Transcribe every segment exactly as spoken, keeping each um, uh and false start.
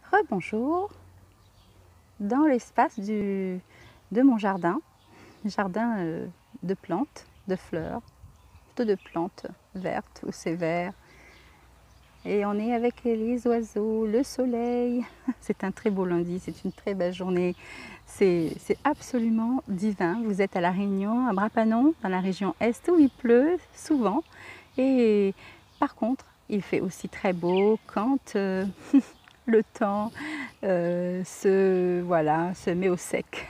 Rebonjour dans l'espace de mon jardin, jardin euh, de plantes, de fleurs, plutôt de plantes vertes où c'est vert. Et on est avec les oiseaux, le soleil. C'est un très beau lundi, c'est une très belle journée. C'est absolument divin. Vous êtes à La Réunion, à Bras-Panon, dans la région Est où il pleut souvent. Et par contre, il fait aussi très beau quand euh, le temps euh, se, voilà, se met au sec.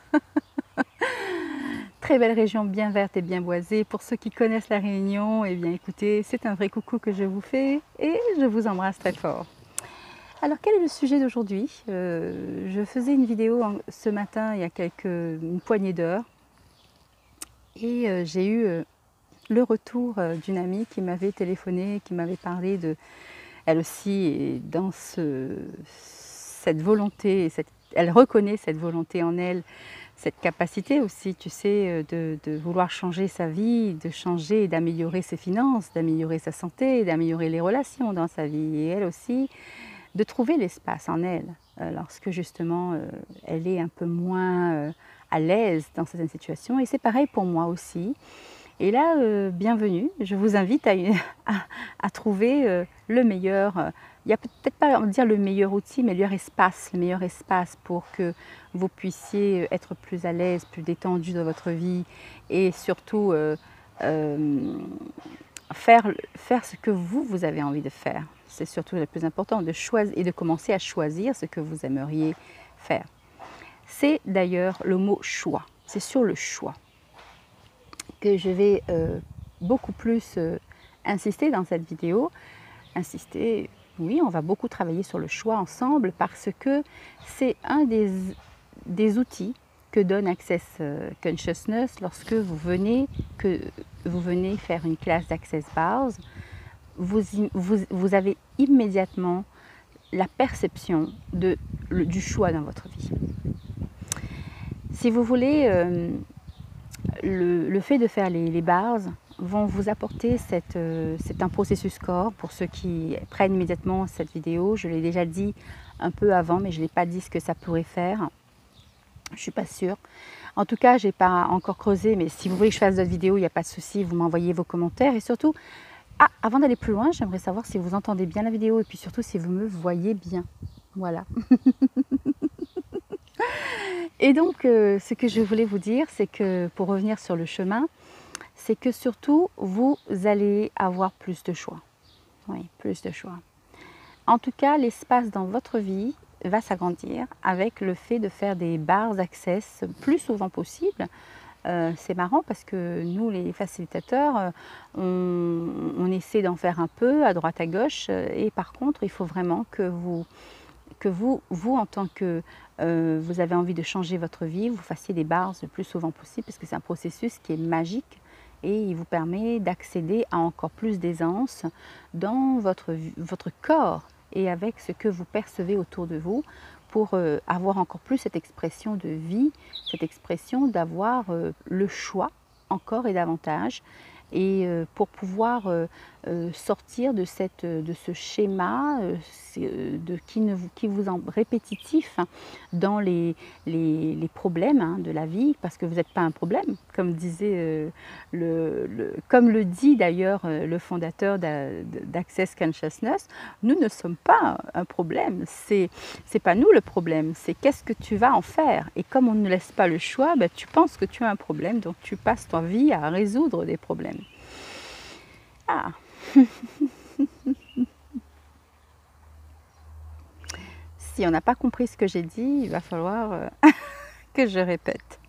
Très belle région, bien verte et bien boisée. Pour ceux qui connaissent La Réunion, eh bien écoutez, c'est un vrai coucou que je vous fais et je vous embrasse très fort. Alors quel est le sujet d'aujourd'hui? euh, Je faisais une vidéo en, ce matin, il y a quelques, une poignée d'heures, et euh, j'ai eu euh, le retour euh, d'une amie qui m'avait téléphoné, qui m'avait parlé de, elle aussi est dans ce, cette volonté, cette, elle reconnaît cette volonté en elle, cette capacité aussi, tu sais, de, de vouloir changer sa vie, de changer et d'améliorer ses finances, d'améliorer sa santé, d'améliorer les relations dans sa vie. Et elle aussi, de trouver l'espace en elle, euh, lorsque justement euh, elle est un peu moins euh, à l'aise dans certaines situations. Et c'est pareil pour moi aussi. Et là, euh, bienvenue, je vous invite à, à, à trouver euh, le meilleur, euh, il n'y a peut-être pas à dire le meilleur outil, mais le meilleur espace, le meilleur espace pour que vous puissiez être plus à l'aise, plus détendu dans votre vie et surtout euh, euh, faire, faire ce que vous, vous avez envie de faire. C'est surtout le plus important, de choisir et de commencer à choisir ce que vous aimeriez faire. C'est d'ailleurs le mot choix, c'est sur le choix que je vais euh, beaucoup plus euh, insister dans cette vidéo. Insister, oui, on va beaucoup travailler sur le choix ensemble parce que c'est un des, des outils que donne Access Consciousness lorsque vous venez, que vous venez faire une classe d'Access Bars. Vous, vous, vous avez immédiatement la perception de, le, du choix dans votre vie. Si vous voulez, euh, le, le fait de faire les, les bars vont vous apporter, cette, euh, c'est un processus corps pour ceux qui prennent immédiatement cette vidéo. Je l'ai déjà dit un peu avant, mais je n'ai pas dit ce que ça pourrait faire. Je ne suis pas sûre. En tout cas, je n'ai pas encore creusé, mais si vous voulez que je fasse d'autres vidéos, il n'y a pas de souci, vous m'envoyez vos commentaires. Et surtout, ah, avant d'aller plus loin, j'aimerais savoir si vous entendez bien la vidéo et puis surtout si vous me voyez bien. Voilà. Et donc, euh, ce que je voulais vous dire, c'est que pour revenir sur le chemin, c'est que surtout, vous allez avoir plus de choix. Oui, plus de choix. En tout cas, l'espace dans votre vie va s'agrandir avec le fait de faire des bars d'access plus souvent possible. Euh, c'est marrant parce que nous, les facilitateurs, on, on essaie d'en faire un peu à droite à gauche. Et par contre, il faut vraiment que vous, que vous, vous en tant que euh, vous avez envie de changer votre vie, vous fassiez des bars le plus souvent possible parce que c'est un processus qui est magique. Et il vous permet d'accéder à encore plus d'aisance dans votre, votre corps et avec ce que vous percevez autour de vous pour euh, avoir encore plus cette expression de vie, cette expression d'avoir euh, le choix encore et davantage et euh, pour pouvoir euh, euh, sortir de, cette, de ce schéma euh, de, qui, ne, qui vous en répétitif hein, dans les, les, les problèmes hein, de la vie, parce que vous n'êtes pas un problème, comme disait euh, le, le, comme le dit d'ailleurs euh, le fondateur d'Access Consciousness, nous ne sommes pas un problème, c'est c'est pas nous le problème, c'est qu'est-ce que tu vas en faire. Et comme on ne laisse pas le choix, ben, tu penses que tu as un problème, donc tu passes ta vie à résoudre des problèmes. Ah. Si on n'a pas compris ce que j'ai dit, il va falloir euh, que je répète.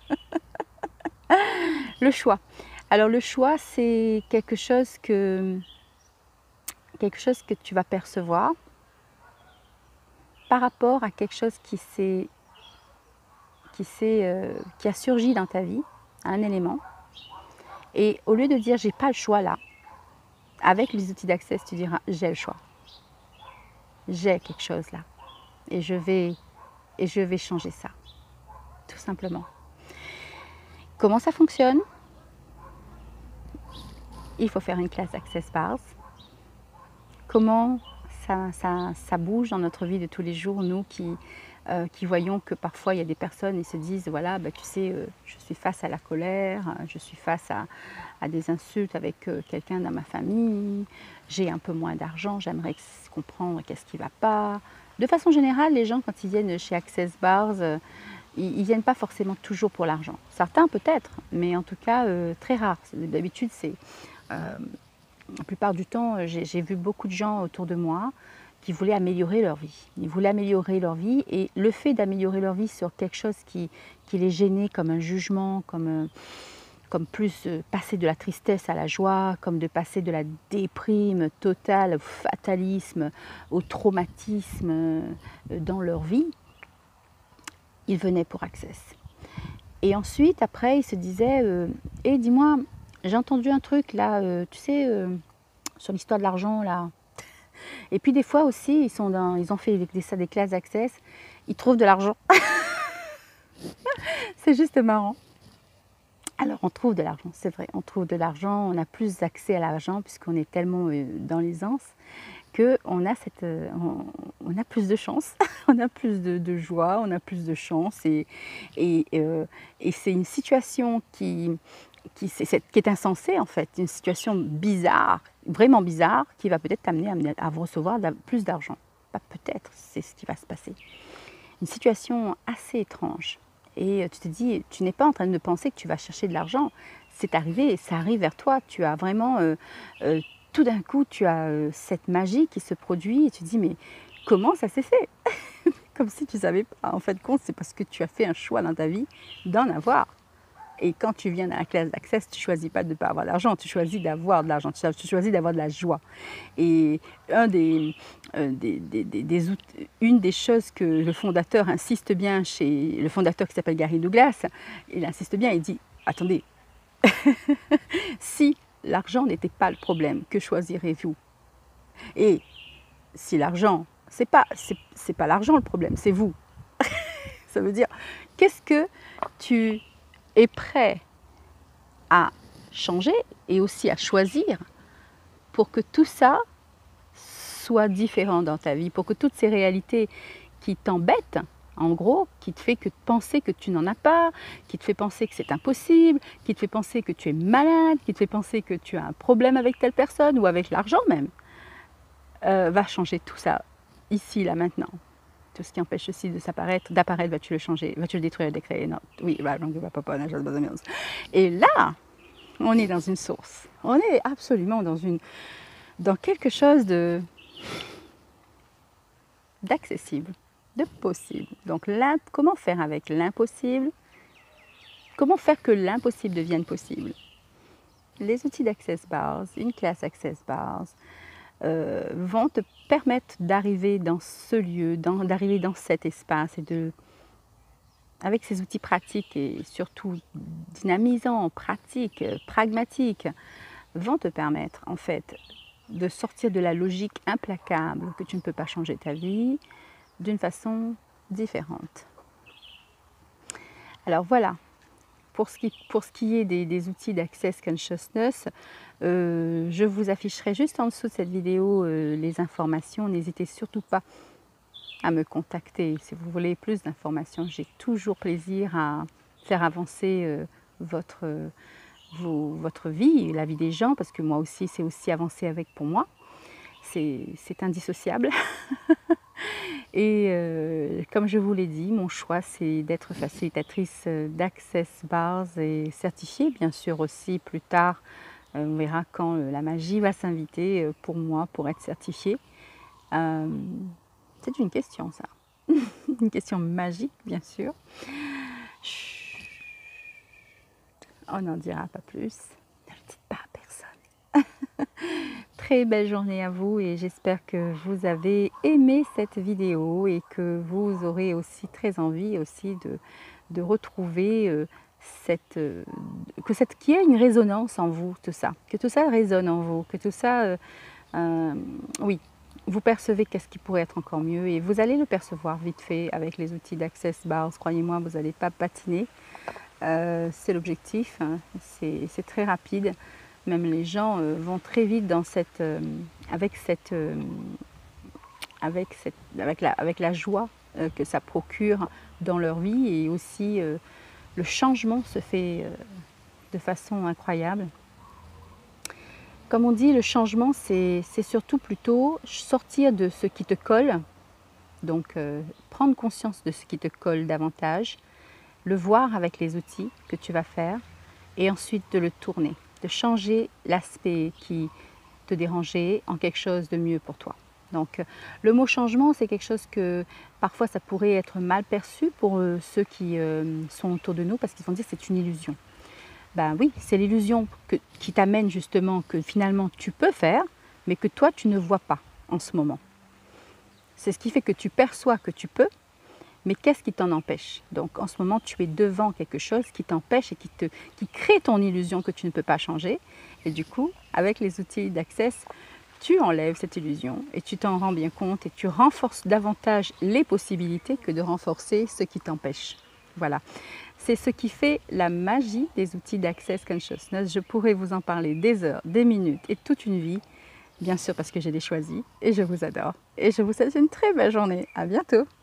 Le choix. Alors le choix, c'est quelque chose que quelque chose que tu vas percevoir par rapport à quelque chose qui s'est qui s'est euh, qui a surgi dans ta vie, un élément. Et au lieu de dire j'ai pas le choix là, avec les outils d'access, tu diras j'ai le choix. J'ai quelque chose là et je vais et je vais changer ça. Tout simplement. Comment ça fonctionne? Il faut faire une classe Access Bars. Comment ça, ça, ça bouge dans notre vie de tous les jours, nous qui, euh, qui voyons que parfois il y a des personnes qui se disent, voilà, bah, tu sais, euh, je suis face à la colère, je suis face à, à des insultes avec euh, quelqu'un dans ma famille, j'ai un peu moins d'argent, j'aimerais comprendre qu'est-ce qui ne va pas. De façon générale, les gens, quand ils viennent chez Access Bars, euh, ils ne viennent pas forcément toujours pour l'argent. Certains peut-être, mais en tout cas euh, très rare. D'habitude, c'est... Euh, la plupart du temps, j'ai vu beaucoup de gens autour de moi qui voulaient améliorer leur vie. Ils voulaient améliorer leur vie et le fait d'améliorer leur vie sur quelque chose qui, qui les gênait comme un jugement, comme, comme plus passer de la tristesse à la joie, comme de passer de la déprime totale au fatalisme, au traumatisme dans leur vie, ils venaient pour Access. Et ensuite, après, ils se disaient euh, « Eh, dis-moi, j'ai entendu un truc là, euh, tu sais, euh, sur l'histoire de l'argent là. » Et puis des fois aussi, ils, sont dans, ils ont fait des, des, des classes Access, ils trouvent de l'argent. C'est juste marrant. Alors on trouve de l'argent, c'est vrai, on trouve de l'argent, on a plus accès à l'argent puisqu'on est tellement euh, dans l'aisance qu'on a, cette, euh, on, on a plus de chance, on a plus de, de joie, on a plus de chance et, et, euh, et c'est une situation qui... Qui, est, qui est insensée en fait, une situation bizarre, vraiment bizarre, qui va peut-être t'amener à, à recevoir plus d'argent. Pas peut-être, c'est ce qui va se passer. Une situation assez étrange. Et tu te dis, tu n'es pas en train de penser que tu vas chercher de l'argent. C'est arrivé, ça arrive vers toi. Tu as vraiment, euh, euh, tout d'un coup, tu as euh, cette magie qui se produit et tu te dis, mais comment ça s'est fait? Comme si tu ne savais pas. En fait, compte, c'est parce que tu as fait un choix dans ta vie d'en avoir. Et quand tu viens dans la classe d'Access, tu ne choisis pas de ne pas avoir d'argent, tu choisis d'avoir de l'argent, tu choisis d'avoir de la joie. Et un des, euh, des, des, des, des outils, une des choses que le fondateur insiste bien chez le fondateur qui s'appelle Gary Douglas, il insiste bien, il dit, attendez, si l'argent n'était pas le problème, que choisirez-vous? Et si l'argent, c'est pas, c'est pas l'argent le problème, c'est vous. Ça veut dire, qu'est-ce que tu est prêt à changer et aussi à choisir pour que tout ça soit différent dans ta vie, pour que toutes ces réalités qui t'embêtent, en gros, qui te fait que penser que tu n'en as pas, qui te fait penser que c'est impossible, qui te fait penser que tu es malade, qui te fait penser que tu as un problème avec telle personne ou avec l'argent même, euh, va changer tout ça ici, là, maintenant. Tout ce qui empêche aussi de s'apparaître, d'apparaître, vas-tu le changer, vas-tu le détruire, le décréer? Non, oui, bah, donc, bah, papa, et là, on est dans une source. On est absolument dans une, dans quelque chose de d'accessible, de possible. Donc, comment faire avec l'impossible? Comment faire que l'impossible devienne possible? Les outils d'Access Bars, une classe Access Bars, Euh, vont te permettre d'arriver dans ce lieu, d'arriver dans, dans cet espace et de, avec ces outils pratiques et surtout dynamisants, pratiques, pragmatiques, vont te permettre en fait de sortir de la logique implacable que tu ne peux pas changer ta vie d'une façon différente. Alors voilà. Pour ce, qui, pour ce qui est des, des outils d'Access Consciousness, euh, je vous afficherai juste en dessous de cette vidéo euh, les informations. N'hésitez surtout pas à me contacter si vous voulez plus d'informations. J'ai toujours plaisir à faire avancer euh, votre, euh, vos, votre vie, la vie des gens, parce que moi aussi, c'est aussi avancer avec pour moi. C'est indissociable. Et euh, comme je vous l'ai dit, mon choix c'est d'être facilitatrice d'Access Bars et certifiée, bien sûr aussi plus tard, euh, on verra quand euh, la magie va s'inviter euh, pour moi pour être certifiée. Euh, c'est une question ça, une question magique bien sûr. Chut. On n'en dira pas plus, ne le dites pas à personne. Très belle journée à vous et j'espère que vous avez aimé cette vidéo et que vous aurez aussi très envie aussi de, de retrouver euh, cette, euh, que cette, qu'il y ait une résonance en vous, tout ça, que tout ça résonne en vous, que tout ça, euh, euh, oui, vous percevez qu'est-ce qui pourrait être encore mieux et vous allez le percevoir vite fait avec les outils d'Access Bars, croyez-moi, vous n'allez pas patiner, euh, c'est l'objectif, hein. C'est très rapide. Même les gens euh, vont très vite dans cette, euh, avec cette, euh, avec, cette, avec, la, avec la joie euh, que ça procure dans leur vie, et aussi euh, le changement se fait euh, de façon incroyable. Comme on dit, le changement, c'est surtout plutôt sortir de ce qui te colle, donc euh, prendre conscience de ce qui te colle davantage, le voir avec les outils que tu vas faire, et ensuite de le tourner, de changer l'aspect qui te dérangeait en quelque chose de mieux pour toi. Donc le mot changement, c'est quelque chose que parfois ça pourrait être mal perçu pour euh, ceux qui euh, sont autour de nous, parce qu'ils vont dire que c'est une illusion. Ben oui, c'est l'illusion qui t'amène justement que finalement tu peux faire, mais que toi tu ne vois pas en ce moment. C'est ce qui fait que tu perçois que tu peux, mais qu'est-ce qui t'en empêche? Donc en ce moment tu es devant quelque chose qui t'empêche et qui, te, qui crée ton illusion que tu ne peux pas changer. Et du coup, avec les outils d'Access, tu enlèves cette illusion et tu t'en rends bien compte, et tu renforces davantage les possibilités que de renforcer ce qui t'empêche. Voilà. C'est ce qui fait la magie des outils d'Access Consciousness. Je pourrais vous en parler des heures, des minutes et toute une vie, bien sûr parce que j'ai les choisis, et je vous adore. Et je vous souhaite une très belle journée. À bientôt.